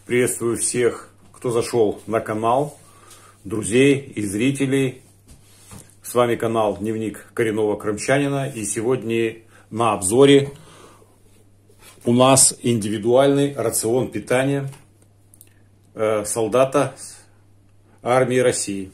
Приветствую всех, кто зашел на канал, друзей и зрителей. С вами канал Дневник коренного крымчанина. И сегодня на обзоре у нас индивидуальный рацион питания солдата армии России.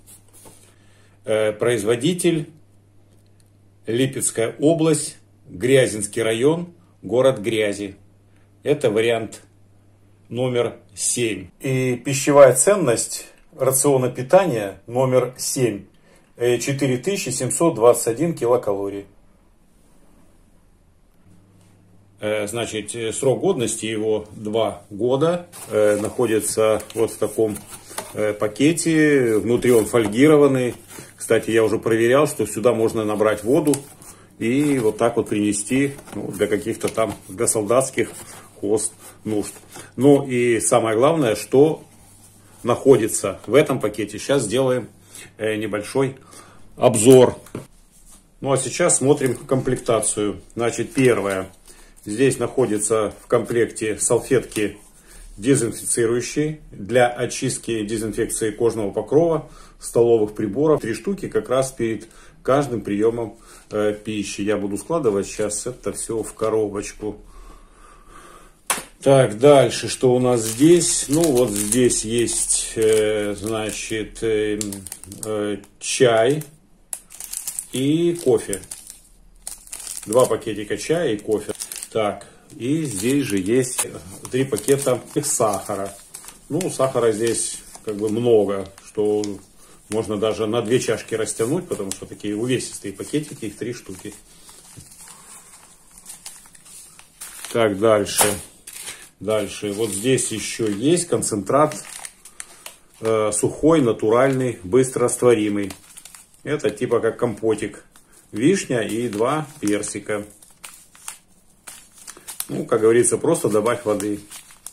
Производитель Липецкая область, Грязинский район, город Грязи. Это вариант номер 7. И пищевая ценность рациона питания номер 7. 4721 килокалорий. Значит, срок годности его 2 года. Находится вот в таком пакете. Внутри он фольгированный. Кстати, я уже проверял, что сюда можно набрать воду и вот так вот принести для каких-то там, для солдатских нужд. Ну и самое главное, что находится в этом пакете. Сейчас сделаем небольшой обзор. Ну а сейчас смотрим комплектацию. Значит, первое. Здесь находится в комплекте салфетки дезинфицирующие для очистки и дезинфекции кожного покрова, столовых приборов. 3 штуки как раз перед каждым приемом пищи. Я буду складывать сейчас это все в коробочку. Так, дальше, что у нас здесь? Ну, вот здесь есть, значит, чай и кофе. 2 пакетика чая и кофе. Так, и здесь же есть 3 пакета сахара. Ну, сахара здесь как бы много, что можно даже на 2 чашки растянуть, потому что такие увесистые пакетики, их 3 штуки. Так, дальше. Дальше, вот здесь еще есть концентрат сухой, натуральный, быстрорастворимый. Это типа как компотик. Вишня и 2 персика. Ну, как говорится, просто добавь воды.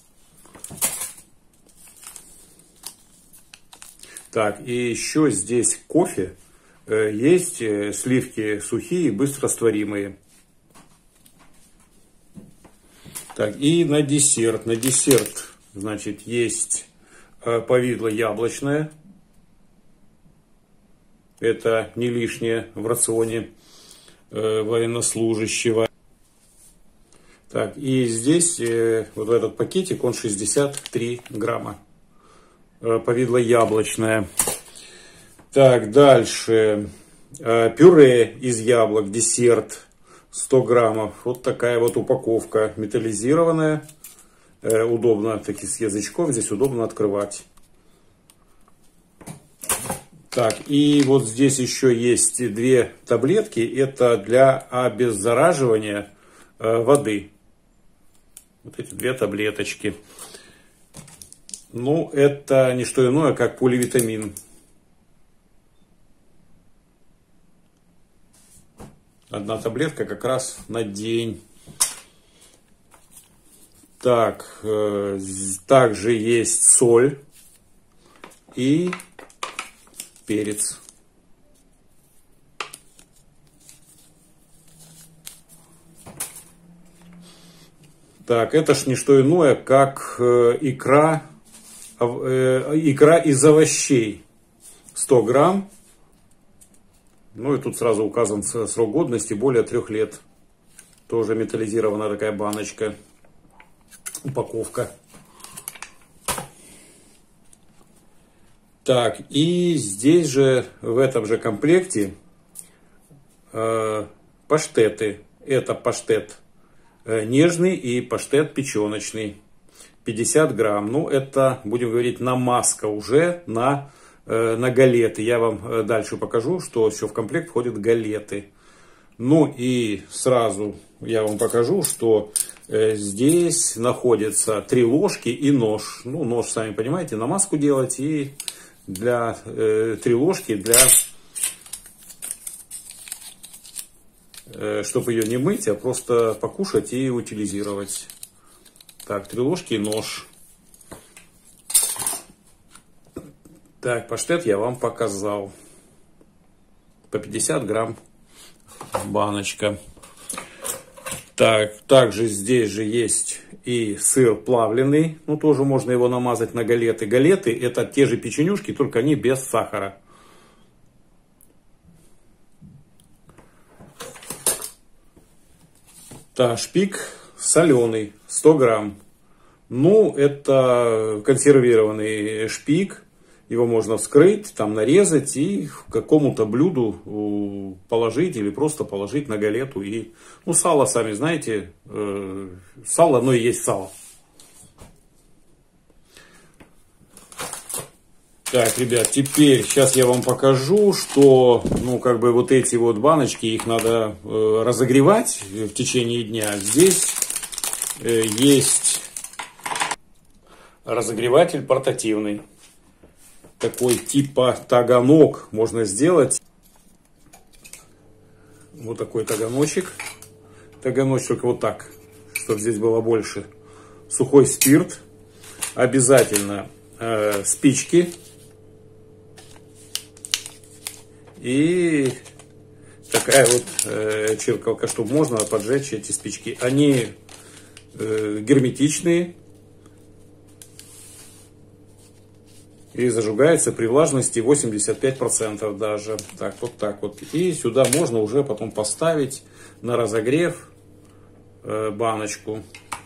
Так, и еще здесь кофе. Есть сливки сухие, быстрорастворимые. Так, и на десерт. На десерт, значит, есть повидло яблочное. Это не лишнее в рационе военнослужащего. Так, и здесь вот этот пакетик, он 63 грамма. Повидло яблочное. Так, дальше. Пюре из яблок, десерт. 100 граммов. Вот такая вот упаковка металлизированная. Удобно, таки с язычком. Здесь удобно открывать. Так, и вот здесь еще есть 2 таблетки. Это для обеззараживания воды. Вот эти 2 таблеточки. Ну, это не что иное, как поливитамин. Одна таблетка как раз на день. Так, также есть соль и перец. Так, это ж не что иное, как икра из овощей. 100 грамм. Ну и тут сразу указан срок годности более 3 лет. Тоже металлизированная такая баночка. Упаковка. Так, и здесь же в этом же комплекте паштеты. Это паштет нежный и паштет печеночный. 50 грамм. Ну это, будем говорить, намазка уже на галеты. Я вам дальше покажу, что все в комплект входят галеты. Ну и сразу я вам покажу, что здесь находятся 3 ложки и нож. Ну, нож, сами понимаете, намазку делать. И для 3 ложки, чтобы ее не мыть, а просто покушать и утилизировать. Так, 3 ложки и нож. Так, паштет я вам показал. По 50 грамм баночка. Так, также здесь же есть и сыр плавленый. Ну, тоже можно его намазать на галеты. Галеты — это те же печенюшки, только они без сахара. Так, шпик соленый, 100 грамм. Ну, это консервированный шпик. Его можно вскрыть, там нарезать и к какому-то блюду положить или просто положить на галету. И, ну, сало, сами знаете, сало, оно и есть сало. Так, ребят, теперь сейчас я вам покажу, что, ну, как бы вот эти вот баночки, их надо разогревать в течение дня. Здесь есть разогреватель портативный. Такой типа таганок можно сделать. Вот такой таганочек. Таганочек только вот так, чтобы здесь было больше. Сухой спирт. Обязательно спички. И такая вот чиркалка, чтобы можно поджечь эти спички. Они герметичные. И зажигается при влажности 85% даже. Так, вот так вот. И сюда можно уже потом поставить на разогрев баночку.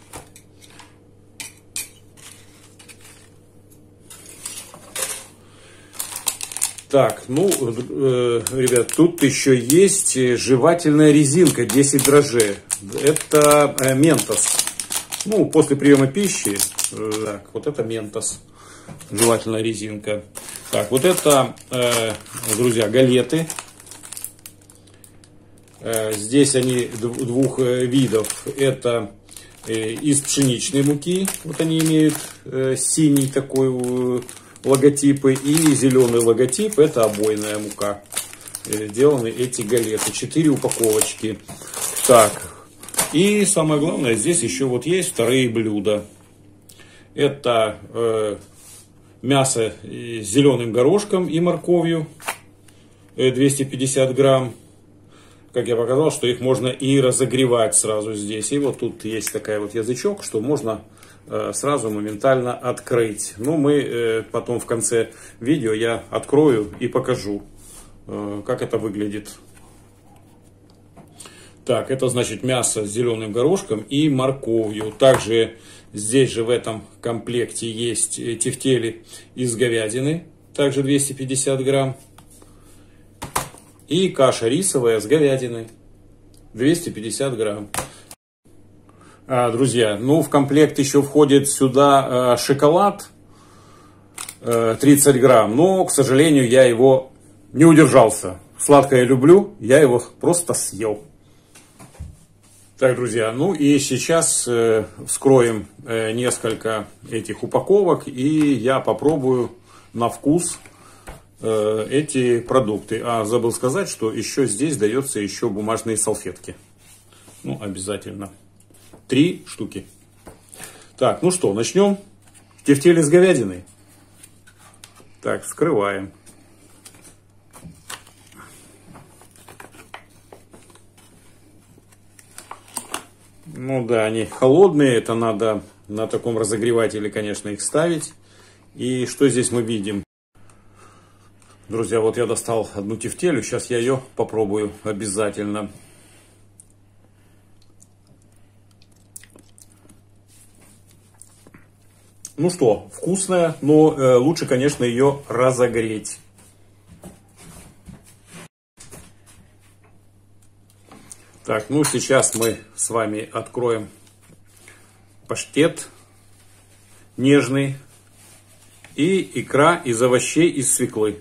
Так, ну, ребят, тут еще есть жевательная резинка 10 дрожжей. Это Ментос. Ну, после приема пищи. Так, вот это Ментос. Жевательная резинка. Так, вот это, друзья, галеты. Здесь они двух видов. Это из пшеничной муки. Вот они имеют синий такой логотип. И зеленый логотип. Это обойная мука. Сделаны эти галеты. 4 упаковочки. Так. И самое главное, здесь еще вот есть вторые блюда. Это мясо с зеленым горошком и морковью, 250 грамм. Как я показал, что их можно и разогревать сразу здесь. И вот тут есть такой вот язычок, что можно сразу моментально открыть. Ну, мы потом в конце видео я открою и покажу, как это выглядит. Так, это значит мясо с зеленым горошком и морковью. Также здесь же в этом комплекте есть тефтели из говядины, также 250 грамм. И каша рисовая с говядиной, 250 грамм. Друзья, ну в комплект еще входит сюда шоколад 30 грамм. Но, к сожалению, я его не удержался. Сладкое люблю, я его просто съел. Так, друзья, ну и сейчас вскроем несколько этих упаковок, и я попробую на вкус эти продукты. Забыл сказать, что еще здесь дается еще бумажные салфетки. Ну, обязательно. 3 штуки. Так, ну что, начнем. Тефтели с говядиной. Так, вскрываем. Ну да, они холодные, это надо на таком разогревателе, конечно, их ставить. И что здесь мы видим? Друзья, вот я достал одну тефтелю, сейчас я ее попробую обязательно. Ну что, вкусная, но лучше, конечно, ее разогреть. Так, ну сейчас мы с вами откроем паштет нежный и икра из овощей из свеклы.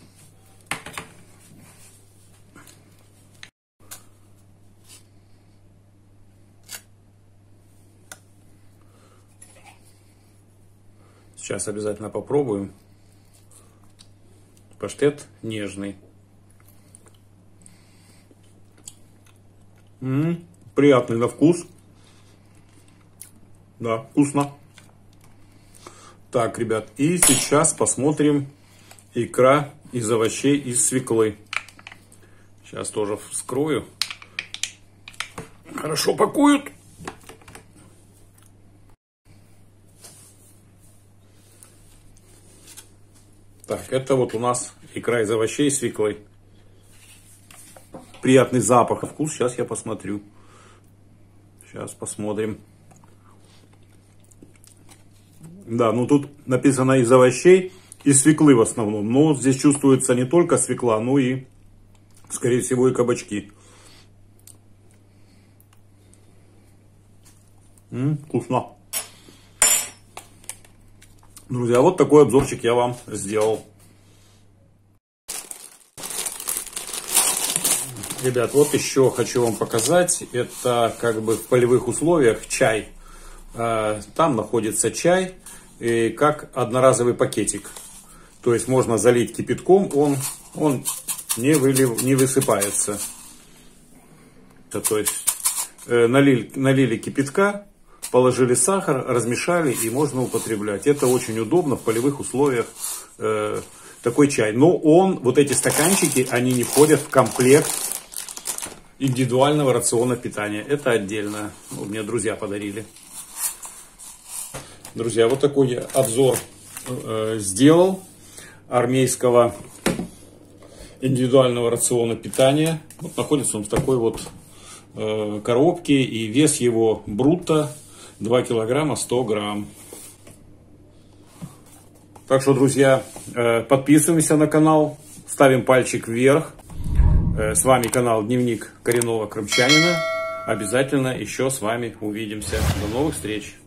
Сейчас обязательно попробуем. Паштет нежный. Приятный на вкус. Да, вкусно. Так, ребят, и сейчас посмотрим икра из овощей из свеклы. Сейчас тоже вскрою. Хорошо пакуют. Так, это вот у нас икра из овощей с свеклой. Приятный запах, вкус. Сейчас я посмотрю. Сейчас посмотрим. Да, ну тут написано из овощей и свеклы в основном. Но здесь чувствуется не только свекла, но и, скорее всего, и кабачки. Вкусно. Друзья, вот такой обзорчик я вам сделал. Ребят, вот еще хочу вам показать. Это как бы в полевых условиях чай. Там находится чай, и как одноразовый пакетик. То есть можно залить кипятком, он не высыпается. То есть налили кипятка, положили сахар, размешали и можно употреблять. Это очень удобно в полевых условиях, такой чай. Но вот эти стаканчики, они не входят в комплект индивидуального рациона питания. Это отдельно. Мне друзья подарили. Друзья, вот такой я обзор сделал армейского индивидуального рациона питания. Вот находится он в такой вот коробке, и вес его брутто 2 килограмма 100 грамм. Так что, друзья, подписываемся на канал, ставим пальчик вверх. С вами канал Дневник коренного крымчанина. Обязательно еще с вами увидимся. До новых встреч!